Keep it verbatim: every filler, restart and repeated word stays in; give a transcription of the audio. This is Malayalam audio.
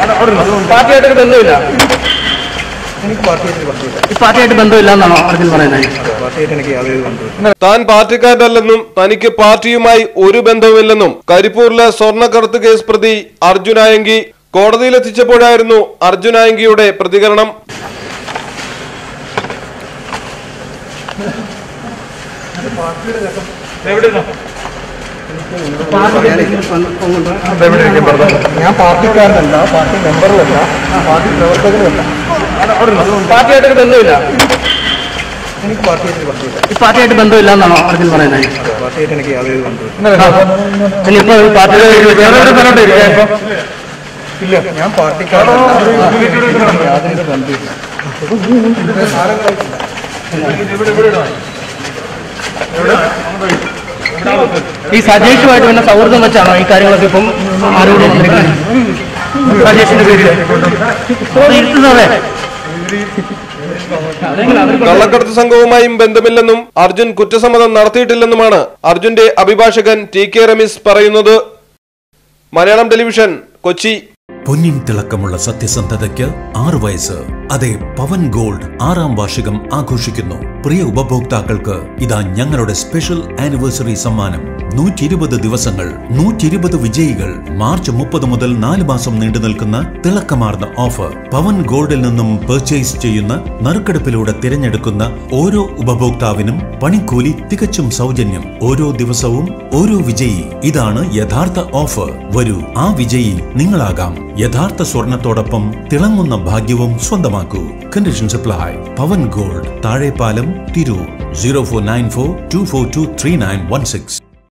പാർട്ടിയായിട്ടൊരു ബന്ധമില്ല. പാർട്ടിയായിട്ട് ബന്ധമില്ല എന്നാണോ അർജുൻ പറയുന്നത്? താൻ പാർട്ടിക്കാരനല്ലെന്നും തനിക്ക് പാർട്ടിയുമായി ഒരു ബന്ധവുമില്ലെന്നും കരിപ്പൂരിലെ സ്വർണ്ണക്കടത്ത് കേസ് പ്രതി അർജുനായങ്കി കോടതിയിലെത്തിച്ചപ്പോഴായിരുന്നു അർജുനായങ്കിയുടെ പ്രതികരണം. ഞാൻ പാർട്ടിക്കാരനല്ല, പാർട്ടി മെമ്പറുമല്ല, പാർട്ടി പ്രവർത്തകരുമല്ല. പാർട്ടിയായിട്ടൊരു ബന്ധമില്ല. എനിക്ക് പാർട്ടിയായിട്ട് ബന്ധമില്ല. പാർട്ടിയായിട്ട് ബന്ധമില്ല എന്നാണോ അർജുൻ പറയുന്നത്? പാർട്ടിയായിട്ട് എനിക്ക് യാതൊരു ബന്ധമില്ല. ഇല്ല, ഞാൻ പാർട്ടിക്കാരനല്ല, യാതൊരു ബന്ധമില്ല. ഈ സജേഷുമായിട്ട് പിന്നെ സൗഹൃദം വെച്ചാണോ ഈ കാര്യങ്ങളൊക്കെ ഇപ്പം ആരോപിക്കുന്നത്? സജേഷിന്റെ പേരിൽ കള്ളക്കടത്ത് സംഘവുമായും ബന്ധമില്ലെന്നും അർജുൻ കുറ്റസമ്മതം നടത്തിയിട്ടില്ലെന്നുമാണ് അർജുന്റെ അഭിഭാഷകൻ ടി കെ റമീസ് പറയുന്നത്. മലയാളം ടെലിവിഷൻ, കൊച്ചി. പൊന്നിൻ തിളക്കമുള്ള സത്യസന്ധതയ്ക്ക് ആറ് വയസ്സ്. അതെ, പവൻ ഗോൾഡ് ആറാം വാർഷികം ആഘോഷിക്കുന്നു. പ്രിയ ഉപഭോക്താക്കൾക്ക് ഇതാ ഞങ്ങളുടെ സ്പെഷ്യൽ ആനിവേഴ്സറി സമ്മാനം. നൂറ്റി ഇരുപത് ദിവസങ്ങൾ, നൂറ്റി ഇരുപത് വിജയികൾ. മാർച്ച് മുപ്പത് മുതൽ നാല് മാസം നീണ്ടു നിൽക്കുന്ന തിളക്കമാർന്ന ഓഫർ. പവൻ ഗോൾഡിൽ നിന്നും പർച്ചേസ് ചെയ്യുന്ന നറുക്കെടുപ്പിലൂടെ തിരഞ്ഞെടുക്കുന്ന ഓരോ ഉപഭോക്താവിനും പണിക്കൂലി തികച്ചും സൗജന്യം. ഓരോ ദിവസവും ഓരോ വിജയി. ഇതാണ് യഥാർത്ഥ ഓഫർ. വരൂ, ആ വിജയി നിങ്ങളാകാം. യഥാർത്ഥ സ്വർണത്തോടൊപ്പം തിളങ്ങുന്ന ഭാഗ്യവും സ്വന്തമാക്കൂ. Conditions apply. Pavan gold, Thazhepalam, Tirur. Zero four nine four two four two three nine one six.